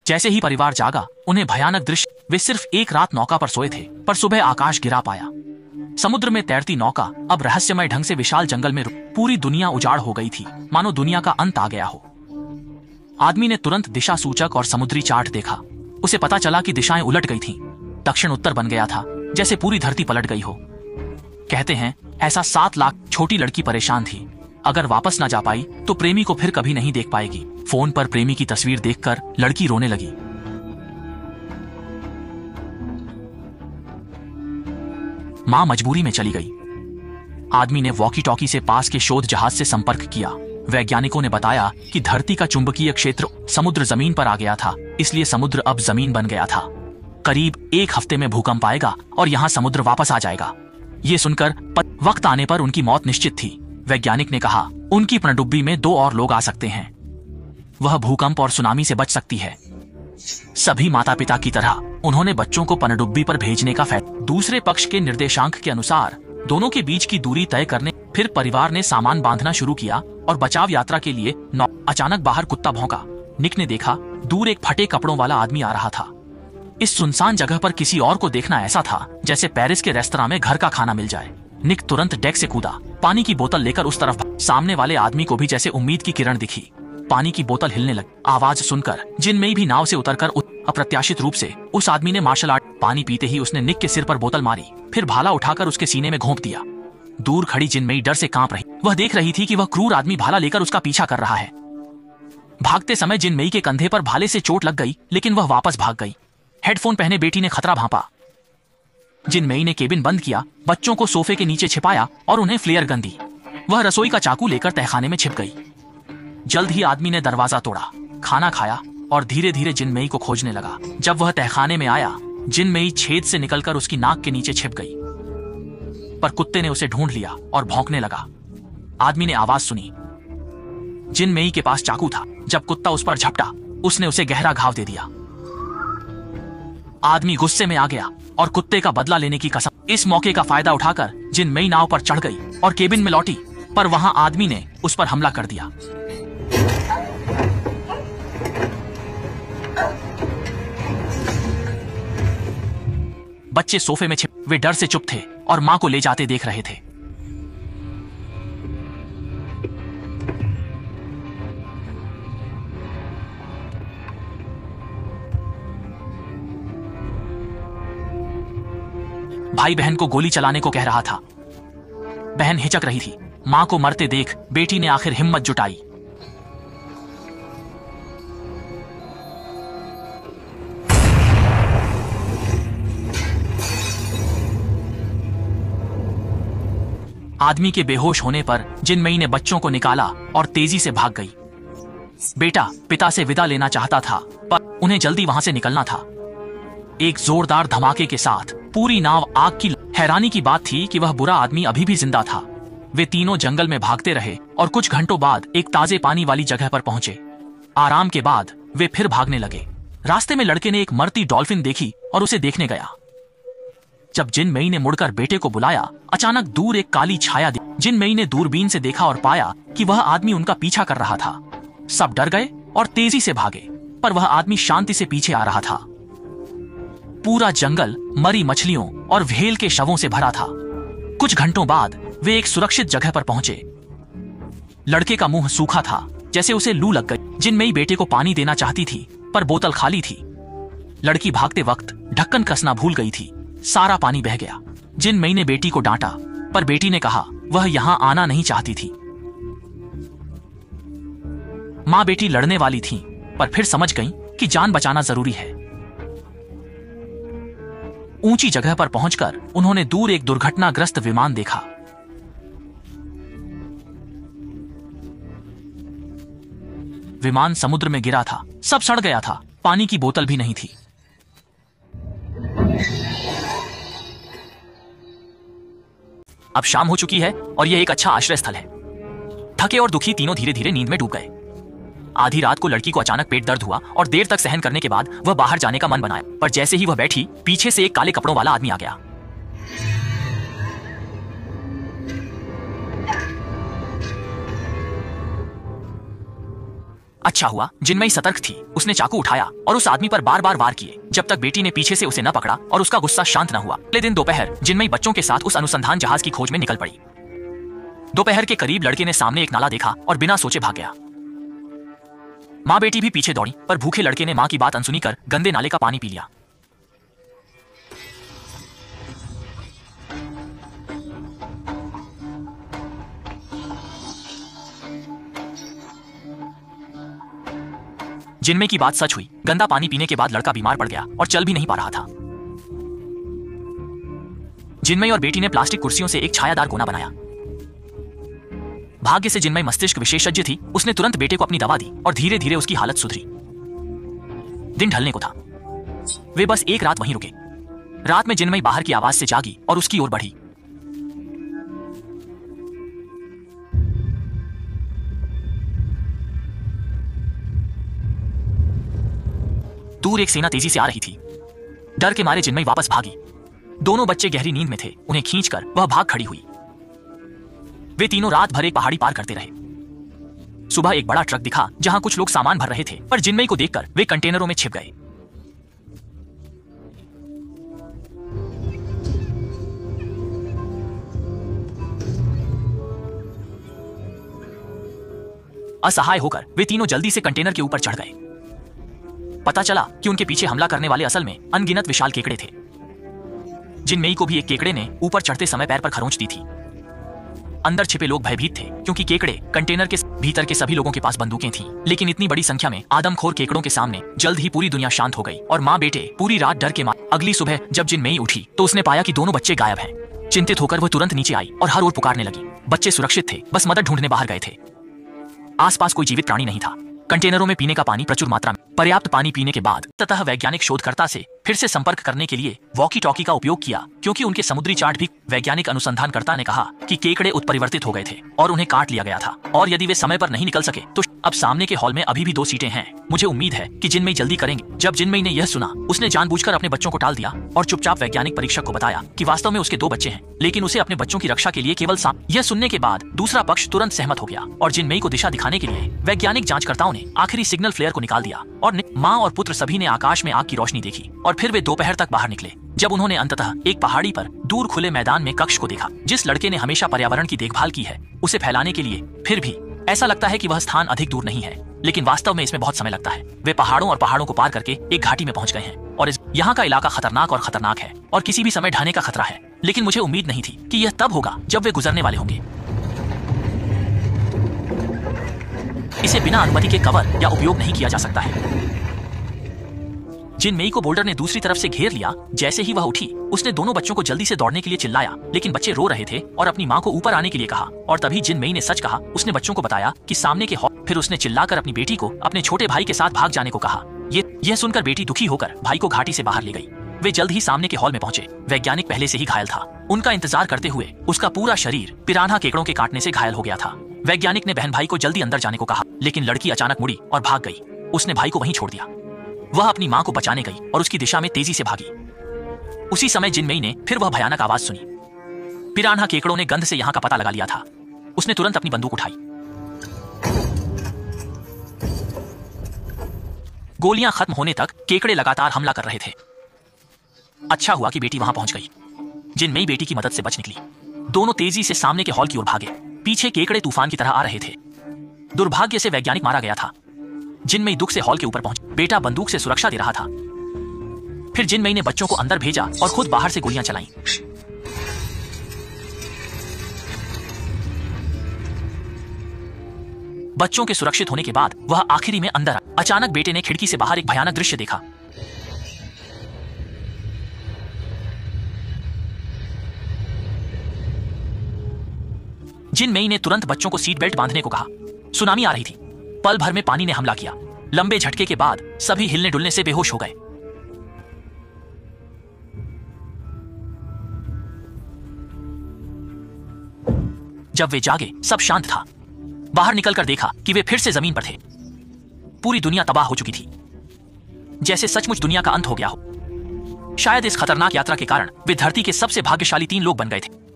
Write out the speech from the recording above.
जैसे ही परिवार जागा, उन्हें भयानक दृश्य। वे सिर्फ एक रात नौका पर सोए थे, पर सुबह आकाश गिरा पाया। समुद्र में तैरती नौका अब रहस्यमय ढंग से विशाल जंगल में पूरी दुनिया उजाड़ हो गई थी, मानो दुनिया का अंत आ गया हो। आदमी ने तुरंत दिशा सूचक और समुद्री चार्ट देखा। उसे पता चला कि दिशाएं उलट गई थीं। दक्षिण उत्तर बन गया था, जैसे पूरी धरती पलट गई हो। कहते हैं ऐसा 7 लाख। छोटी लड़की परेशान थी। अगर वापस ना जा पाई तो प्रेमी को फिर कभी नहीं देख पाएगी। फोन पर प्रेमी की तस्वीर देखकर लड़की रोने लगी। मां मजबूरी में चली गई। आदमी ने वॉकी टॉकी से पास के शोध जहाज से संपर्क किया। वैज्ञानिकों ने बताया कि धरती का चुंबकीय क्षेत्र समुद्र जमीन पर आ गया था, इसलिए समुद्र अब जमीन बन गया था। करीब 1 हफ्ते में भूकंप आएगा और यहाँ समुद्र वापस आ जाएगा। ये सुनकर वक्त आने पर उनकी मौत निश्चित थी। वैज्ञानिक ने कहा उनकी पनडुब्बी में 2 और लोग आ सकते हैं। वह भूकंप और सुनामी से बच सकती है। सभी माता पिता की तरह उन्होंने बच्चों को पनडुब्बी पर भेजने का फैसला। दूसरे पक्ष के निर्देशांक के अनुसार दोनों के बीच की दूरी तय करने फिर परिवार ने सामान बांधना शुरू किया और बचाव यात्रा के लिए अचानक बाहर कुत्ता भौंका। निक ने देखा दूर एक फटे कपड़ों वाला आदमी आ रहा था। इस सुनसान जगह पर किसी और को देखना ऐसा था जैसे पेरिस के रेस्तरां में घर का खाना मिल जाए। निक तुरंत डेक से कूदा, पानी की बोतल लेकर उस तरफ। सामने वाले आदमी को भी जैसे उम्मीद की किरण दिखी। पानी की बोतल हिलने लगी। आवाज सुनकर जिनमेई भी नाव से उतरकर अप्रत्याशित रूप से उस आदमी ने मार्शल आर्ट। पानी पीते ही उसने निक के सिर पर बोतल मारी, फिर भाला उठाकर उसके सीने में घोंप दिया। दूर खड़ी जिनमेई डर से कांप रही। वह देख रही थी कि वह क्रूर आदमी भाला लेकर उसका पीछा कर रहा है। भागते समय जिनमेई के कंधे पर भाले से चोट लग गई, लेकिन वह वापस भाग गई। हेडफोन पहने बेटी ने खतरा भांपा। जिनमेई ने केबिन बंद किया, बच्चों को सोफे के नीचे छिपाया और उन्हें फ्लेयर गन दी। वह रसोई का चाकू लेकर तहखाने में छिप गई। जल्द ही आदमी ने दरवाजा तोड़ा, खाना खाया और धीरे धीरे जिनमेई को खोजने लगा। जब वह तहखाने में आया, जिनमेई छेद से निकलकर उसकी नाक के नीचे छिप गई, पर कुत्ते ने उसे ढूंढ लिया और भौंकने लगा। आदमी ने आवाज सुनी। जिनमेई के पास चाकू था। जब कुत्ता उस पर झपटा, उसने उसे गहरा घाव दे दिया। आदमी गुस्से में आ गया और कुत्ते का बदला लेने की कसम। इस मौके का फायदा उठाकर जिनमेई नाव पर चढ़ गई और केबिन में लौटी, पर वहां आदमी ने उस पर हमला कर दिया। बच्चे सोफे में छिप, वे डर से चुप थे और मां को ले जाते देख रहे थे। भाई बहन को गोली चलाने को कह रहा था। बहन हिचक रही थी। मां को मरते देख बेटी ने आखिर हिम्मत जुटाई। आदमी के बेहोश होने पर जिनमेई ने बच्चों को निकाला और तेजी से भाग गई। बेटा पिता से विदा लेना चाहता था, पर उन्हें जल्दी वहां से निकलना था। एक जोरदार धमाके के साथ पूरी नाव आग की। हैरानी की बात थी कि वह बुरा आदमी अभी भी जिंदा था। वे तीनों जंगल में भागते रहे और कुछ घंटों बाद एक ताजे पानी वाली जगह पर पहुंचे। आराम के बाद वे फिर भागने लगे। रास्ते में लड़के ने एक मरती डॉल्फिन देखी और उसे देखने गया। जब जिनमेई ने मुड़कर बेटे को बुलाया, अचानक दूर एक काली छाया दिखी। जिनमेई ने दूरबीन से देखा और पाया कि वह आदमी उनका पीछा कर रहा था। सब डर गए और तेजी से भागे, पर वह आदमी शांति से पीछे आ रहा था। पूरा जंगल मरी मछलियों और व्हेल के शवों से भरा था। कुछ घंटों बाद वे एक सुरक्षित जगह पर पहुंचे। लड़के का मुंह सूखा था, जैसे उसे लू लग गई। जिनमेई बेटे को पानी देना चाहती थी, पर बोतल खाली थी। लड़की भागते वक्त ढक्कन कसना भूल गई थी। सारा पानी बह गया। जिनमेई ने बेटी को डांटा, पर बेटी ने कहा वह यहां आना नहीं चाहती थी। मां बेटी लड़ने वाली थीं, पर फिर समझ गईं कि जान बचाना जरूरी है। ऊंची जगह पर पहुंचकर उन्होंने दूर एक दुर्घटनाग्रस्त विमान देखा। विमान समुद्र में गिरा था। सब सड़ गया था। पानी की बोतल भी नहीं थी। अब शाम हो चुकी है और यह एक अच्छा आश्रय स्थल है। थके और दुखी तीनों धीरे धीरे नींद में डूब गए। आधी रात को लड़की को अचानक पेट दर्द हुआ और देर तक सहन करने के बाद वह बाहर जाने का मन बनाया, पर जैसे ही वह बैठी, पीछे से एक काले कपड़ों वाला आदमी आ गया। अच्छा हुआ जिनमई सतर्क थी। उसने चाकू उठाया और उस आदमी पर बार बार वार किए जब तक बेटी ने पीछे से उसे न पकड़ा और उसका गुस्सा शांत न हुआ। अगले दिन दोपहर जिनमई बच्चों के साथ उस अनुसंधान जहाज की खोज में निकल पड़ी। दोपहर के करीब लड़के ने सामने एक नाला देखा और बिना सोचे भाग गया। माँ बेटी भी पीछे दौड़ी, पर भूखे लड़के ने माँ की बात अनसुनी कर गंदे नाले का पानी पी लिया। जिनमें की बात सच हुई। गंदा पानी पीने के बाद लड़का बीमार पड़ गया और चल भी नहीं पा रहा था। जिनमई और बेटी ने प्लास्टिक कुर्सियों से एक छायादार कोना बनाया। भाग्य से जिनमई मस्तिष्क विशेषज्ञ थी। उसने तुरंत बेटे को अपनी दवा दी और धीरे धीरे उसकी हालत सुधरी। दिन ढलने को था। वे बस एक रात वहीं रुके। रात में जिनमई बाहर की आवाज से जागी और उसकी ओर बढ़ी। दूर एक सेना तेजी से आ रही थी। डर के मारे जिनमई वापस भागी। दोनों बच्चे गहरी नींद में थे। उन्हें खींचकर वह भाग खड़ी हुई। वे तीनों रात भर एक पहाड़ी पार करते रहे। सुबह एक बड़ा ट्रक दिखा जहां कुछ लोग सामान भर रहे थे, पर जिनमई को देखकर वे कंटेनरों में छिप गए। असहाय होकर वे तीनों जल्दी से कंटेनर के ऊपर चढ़ गए। पता चला कि उनके पीछे हमला करने वाले असल में अनगिनत विशाल केकड़े थे। जिनमई को भी एक केकड़े ने ऊपर चढ़ते समय पैर पर खरोंच दी थी। अंदर छिपे लोग भयभीत थे क्योंकि केकड़े कंटेनर के भीतर के सभी लोगों के पास बंदूकें थीं। लेकिन इतनी बड़ी संख्या में आदमखोर केकड़ों के सामने जल्द ही पूरी दुनिया शांत हो गई और माँ बेटे पूरी रात डर के मारे। अगली सुबह जब जिनमई उठी तो उसने पाया कि दोनों बच्चे गायब हैं। चिंतित होकर वह तुरंत नीचे आई और हर ओर पुकारने लगी। बच्चे सुरक्षित थे, बस मदद ढूंढने बाहर गए थे। आसपास कोई जीवित प्राणी नहीं था। कंटेनरों में पीने का पानी प्रचुर मात्रा में। पर्याप्त पानी पीने के बाद ततः वैज्ञानिक शोधकर्ता से फिर से संपर्क करने के लिए वॉकी टॉकी का उपयोग किया, क्योंकि उनके समुद्री चार्ट भी। वैज्ञानिक अनुसंधानकर्ता ने कहा कि केकड़े उत्परिवर्तित हो गए थे और उन्हें काट लिया गया था, और यदि वे समय पर नहीं निकल सके तो अब सामने के हॉल में अभी भी 2 सीटें हैं। मुझे उम्मीद है कि जिनमई जल्दी करेंगे। जब जिनमई ने यह सुना, उसने जानबूझकर अपने बच्चों को टाल दिया और चुपचाप वैज्ञानिक परीक्षक को बताया कि वास्तव में उसके 2 बच्चे हैं, लेकिन उसे अपने बच्चों की रक्षा के लिए केवल यह सुनने के बाद दूसरा पक्ष तुरंत सहमत हो गया और जिनमई को दिशा दिखाने के लिए वैज्ञानिक जांचकर्ताओं ने आखिरी सिग्नल फ्लेयर को निकाल दिया और माँ और पुत्र सभी ने आकाश में आग की रोशनी देखी। और फिर वे दोपहर तक बाहर निकले। जब उन्होंने अंततः एक पहाड़ी पर दूर खुले मैदान में कक्ष को देखा जिस लड़के ने हमेशा पर्यावरण की देखभाल की है उसे फैलाने के लिए, फिर भी ऐसा लगता है कि वह स्थान अधिक दूर नहीं है, लेकिन वास्तव में इसमें बहुत समय लगता है। वे पहाड़ों और पहाड़ों को पार करके एक घाटी में पहुंच गए हैं और यहाँ का इलाका खतरनाक है और किसी भी समय ढहने का खतरा है। लेकिन मुझे उम्मीद नहीं थी कि यह तब होगा जब वे गुजरने वाले होंगे। इसे बिना अनुमति के कवर या उपयोग नहीं किया जा सकता है। जिनमई को बोल्डर ने दूसरी तरफ से घेर लिया। जैसे ही वह उठी, उसने दोनों बच्चों को जल्दी से दौड़ने के लिए चिल्लाया, लेकिन बच्चे रो रहे थे और अपनी माँ को ऊपर आने के लिए कहा। और तभी जिनमई ने सच कहा। उसने बच्चों को बताया कि सामने के हॉल। फिर उसने चिल्लाकर अपनी बेटी को अपने छोटे भाई के साथ भाग जाने को कहा। यह सुनकर बेटी दुखी होकर भाई को घाटी से बाहर ले गई। वे जल्द ही सामने के हॉल में पहुंचे। वैज्ञानिक पहले से ही घायल था। उनका इंतजार करते हुए उसका पूरा शरीर पिरान्हा केकड़ों के काटने से घायल हो गया था। वैज्ञानिक ने बहन भाई को जल्दी अंदर जाने को कहा, लेकिन लड़की अचानक मुड़ी और भाग गई। उसने भाई को वहीं छोड़ दिया। वह अपनी मां को बचाने गई और उसकी दिशा में तेजी से भागी। उसी समय जिनमई ने फिर वह भयानक आवाज सुनी। पिरान्हा केकड़ों ने गंध से यहां का पता लगा लिया था। उसने तुरंत अपनी बंदूक उठाई। गोलियां खत्म होने तक केकड़े लगातार हमला कर रहे थे। अच्छा हुआ कि बेटी वहां पहुंच गई। जिनमई बेटी की मदद से बच निकली। दोनों तेजी से सामने के हॉल की ओर भागे। पीछे केकड़े तूफान की तरह आ रहे थे। दुर्भाग्य से वैज्ञानिक मारा गया था। जिनमई दुख से हॉल के ऊपर पहुंच। बेटा बंदूक से सुरक्षा दे रहा था। फिर जिनमई ने बच्चों को अंदर भेजा और खुद बाहर से गोलियां चलाईं। बच्चों के सुरक्षित होने के बाद वह आखिरी में अंदर आया। अचानक बेटे ने खिड़की से बाहर एक भयानक दृश्य देखा। जिनमई ने तुरंत बच्चों को सीट बेल्ट बांधने को कहा। सुनामी आ रही थी। पल भर में पानी ने हमला किया। लंबे झटके के बाद सभी हिलने डुलने से बेहोश हो गए। जब वे जागे, सब शांत था। बाहर निकलकर देखा कि वे फिर से जमीन पर थे। पूरी दुनिया तबाह हो चुकी थी, जैसे सचमुच दुनिया का अंत हो गया हो। शायद इस खतरनाक यात्रा के कारण वे धरती के सबसे भाग्यशाली 3 लोग बन गए थे।